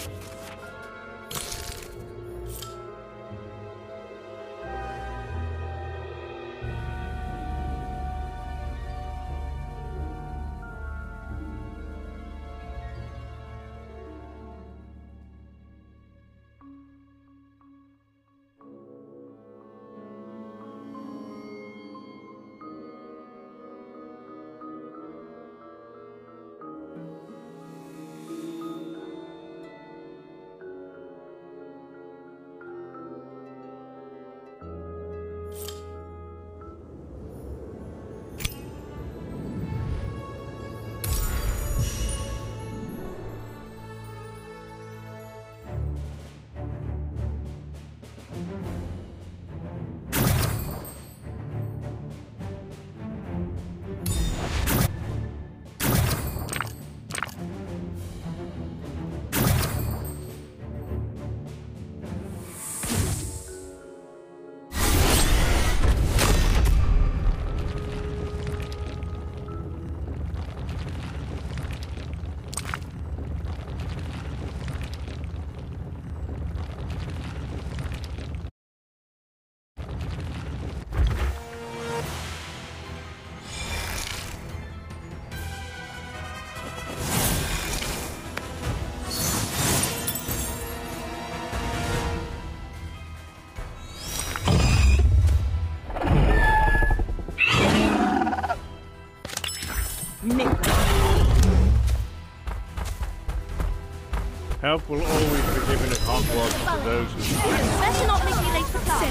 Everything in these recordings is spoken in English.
Help will always be given at Hogwarts to those who better not make me late for class.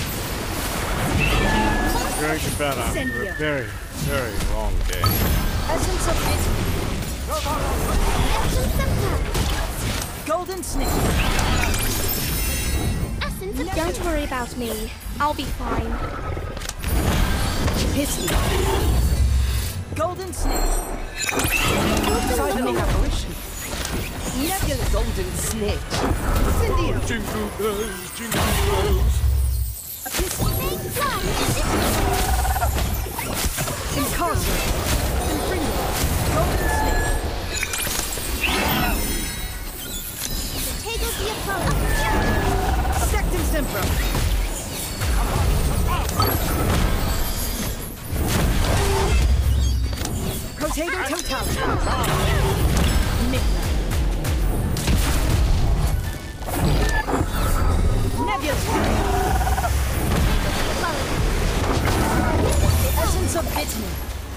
going to bed after a very, very long day. Essence of Golden Snake. Don't worry about me. I'll be fine. Pissy. Golden Snake. Sideling apparition. Nebula. Golden Snake. Cynthia. Jingle bells, jingle bells. A pissy. Incarcerate. Infringo. Golden Snake. Sectum Sempro. Potato Totality. Nickname. Nebula. Essence of Vitamin.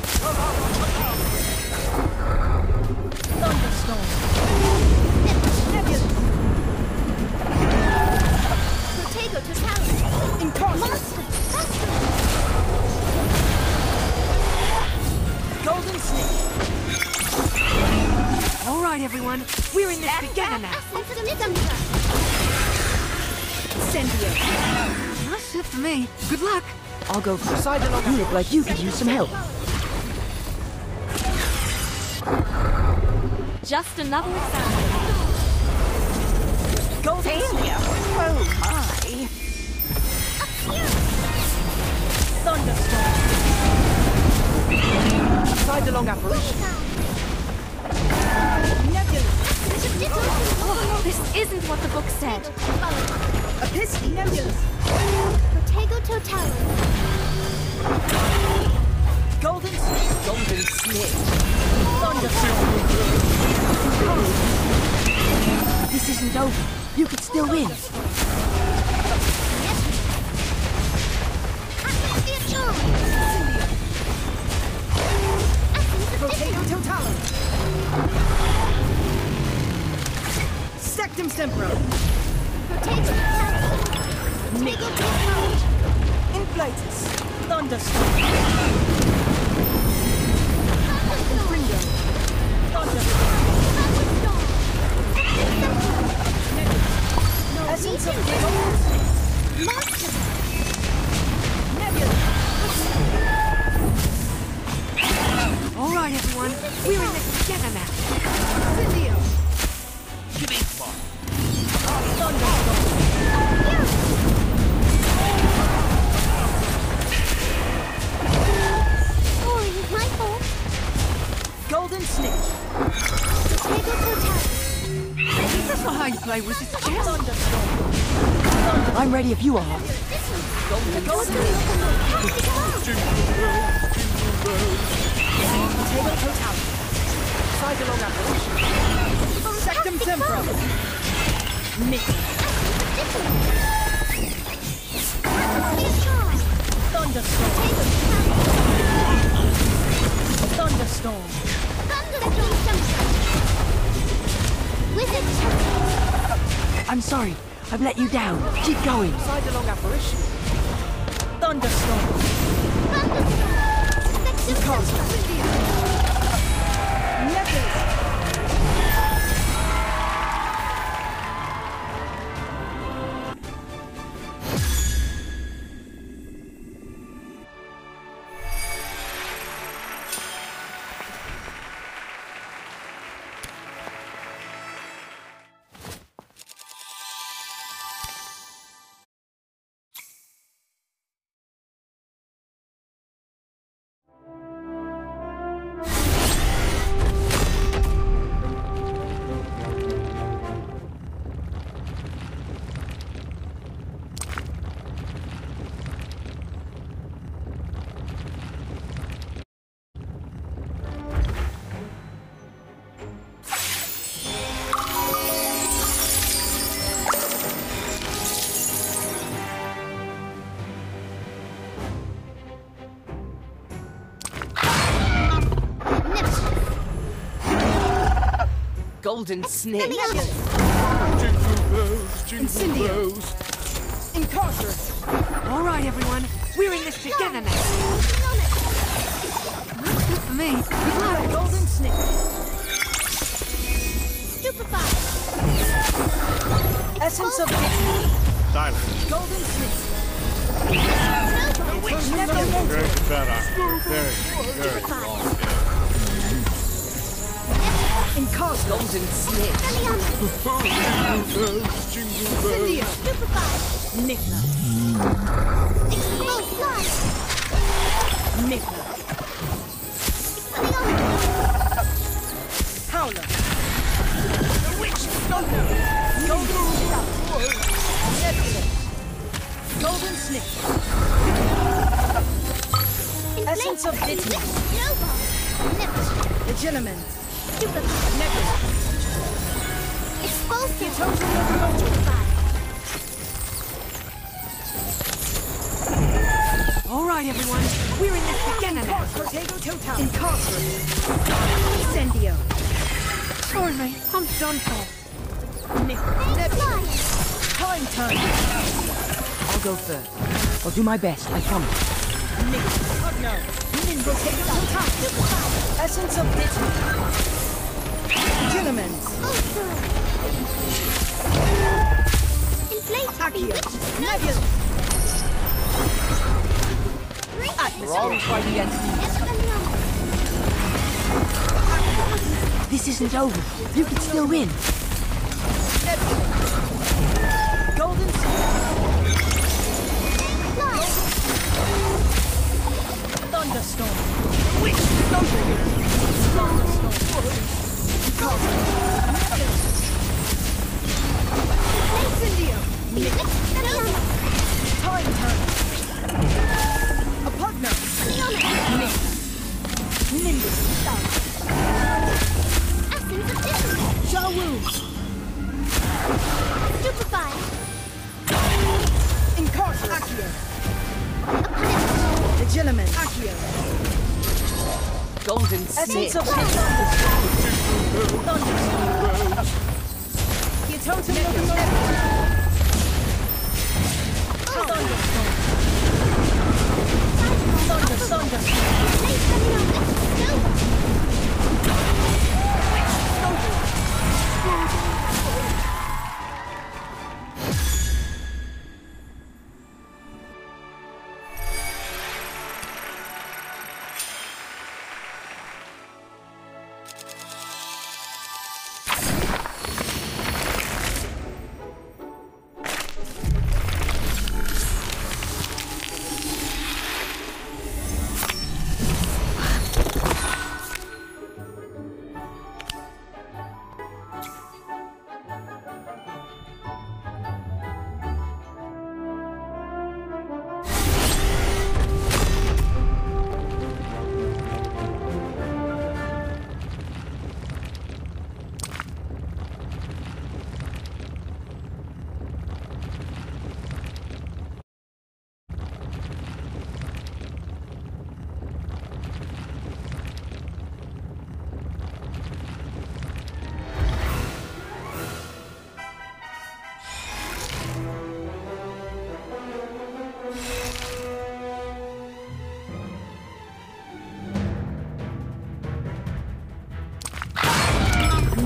Thunderstorm. Nebula. Potato Totality. Incarcerate. Golden Snake. All right, everyone. We're in this together now. Incendio. That's it for me. Good luck. I'll go first. You look like you could use some help. Just another example. Golden Snake. Oh my! Thunderstorm. Sidelong apparition. Nebula. Oh, this isn't what the book said. A Pisky Nebulous. Potato Totality. Golden Snake. Golden Snake. Thunderstorm. This isn't over. You could still win. Potato Totality. Sectum Sempro. Potato Totality. Potato Totality. Inflatus. Thunderstorm. Infringo. Thunderstorm. Essence of Monster. Nebula. All right, everyone. We're in this together now. Cindio. Give me one. Thunderstorm. Sorry, my fault. Golden Snake. Potato Totality. That's not how you play resistance. I'm ready if you are. Potato totality. Side along apparition. Sectum temporal. Mix. Thunderstorm. Thunderstorm. I'm sorry. I've let you down. Keep going. Side along apparition. Thunderstorm. Golden snake. Jingle Incendio. bells. Incarcerate. All right, everyone. We're in this together now. That's good for me. Good luck. Golden snake. Essence of victory. Silence. Golden snake. Very better. Very wrong. Incarcerate. Golden snake. Jingle bells. Nickla. Nickla. Howler. The witch. Golden. Golden shout. Nebulous. Golden snake. Essence of bitterness. Legilimens. Nebula. All right, everyone. We're in this together now. Potato total. Incarcerate. Incendio. Sorry, mate. I'm done for. Nebula. Time turn. I'll go first. I'll do my best. I promise. No. Potato total. Essence of bitterness. Legilimens. Accio. Nebula. Wrong fight against me. This isn't over. You can still win. Nebula. Golden Thunderstorm. Witch. Thunderstorm. Incendio. Time turn. A partner. Nimbus. Shawu. Incarcerate. Accio. Legilimens. Accio. Golden snake. Essence of Thunderstorm. You totem Nebula. Thunderstorm.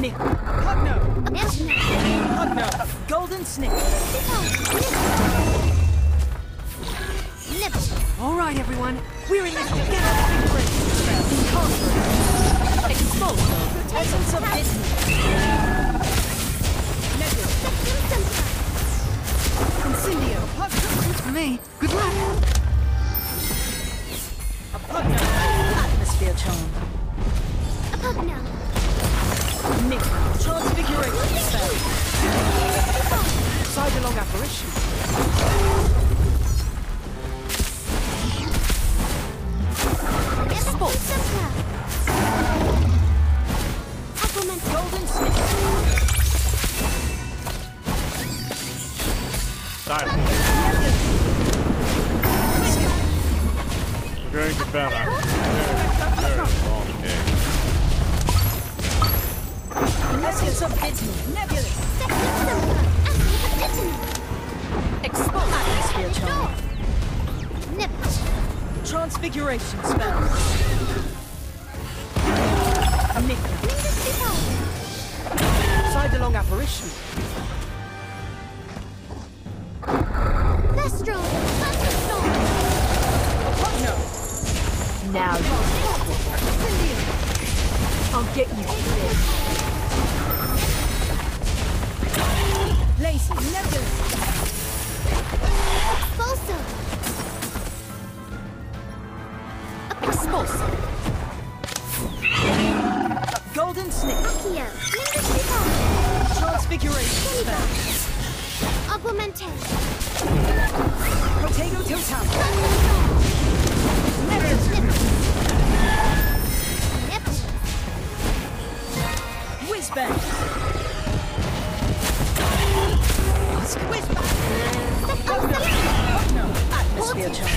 Nick. Pugno. Nipple. Pugno. Golden snake. Nipple. All right, everyone. We're in this together. Incarcerate. Expulso. Essence of business. Nebula. Septum Sempra. Incendio. Pugno. For me. Good luck. A Pugno. Atmosphere charm. Pugno. Nick. Transfiguration spell. Sidelong apparition. Septum Sempra. Augmented. Golden snake. Time. Going to Bella. Okay. Essence of business. Nebula. Septum Sempra. Atom. Expose atmosphere charm. Nipple. Transfiguration spell. Nick. Sidelong apparition. Thestral. Thunderstorm. Pugno. Now I'll get you for this. Lacey. Nebula. Expulso. Expulso. Golden snake. Accio. Nimbus. Transfiguration spell. Augmente. Protego total. Whiz bang. Whiz bang. No. Atmosphere charm.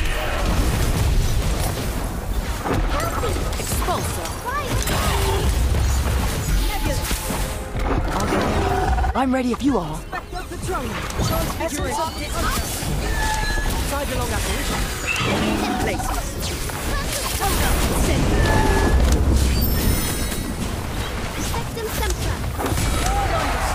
Expulso. Nebula. I'm ready if you are. Patron. Transfiguration. Sidelong apparition. Places. Septum Sempra.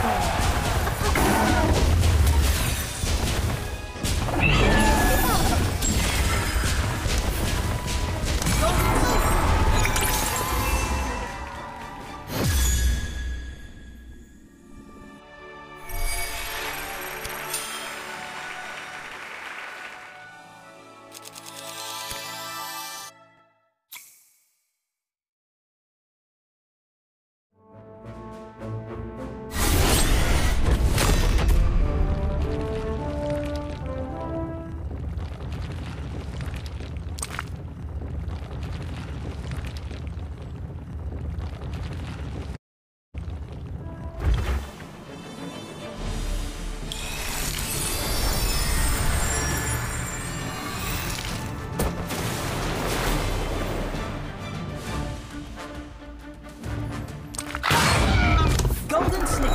Golden snake.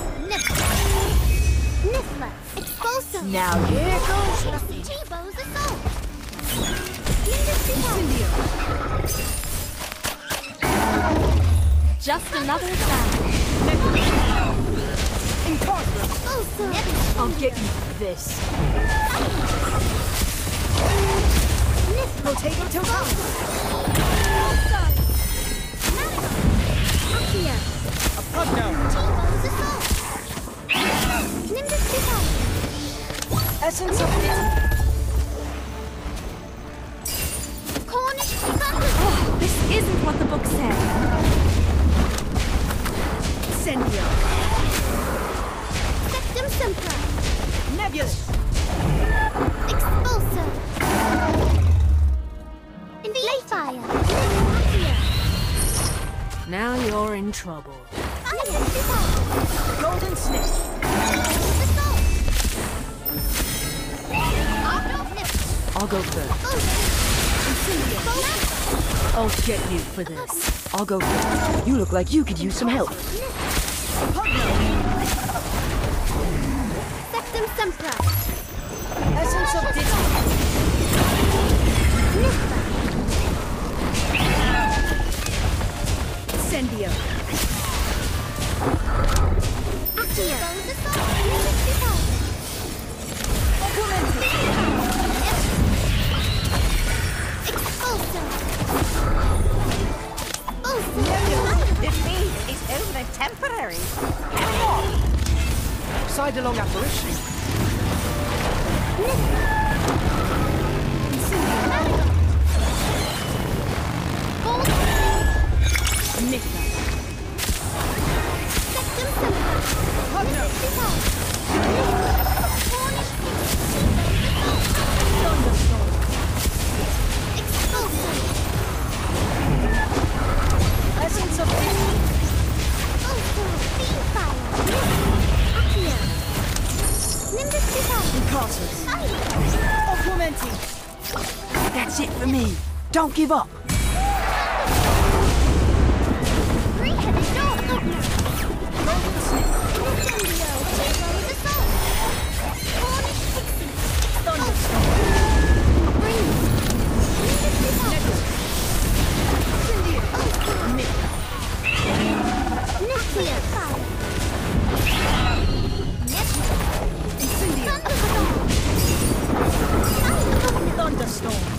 Nifla. Expulso. Now here goes T-Bow's assault. Incendio. Just another battle. Incarcerate. Expulso. I'll get you for this. Protego total. Accio. A Pugno. T-Bow's assault. Nimbus Vital. Essence of business. Cornish Thunder. This isn't what the book said. Incendio. Septum Sempra. Nebulous. Expulso. Fire. Now you're in trouble. Golden snake. I'll go first. I'll get you for this. I'll go first. You look like you could use some help. Septum Sempra. Essence of Disney. Incendio. Accio. This means it's only temporary. Carry on. Sidelong apparition. Essence of peace. Augmenting. That's it for me. Don't give up. Thunderstorm.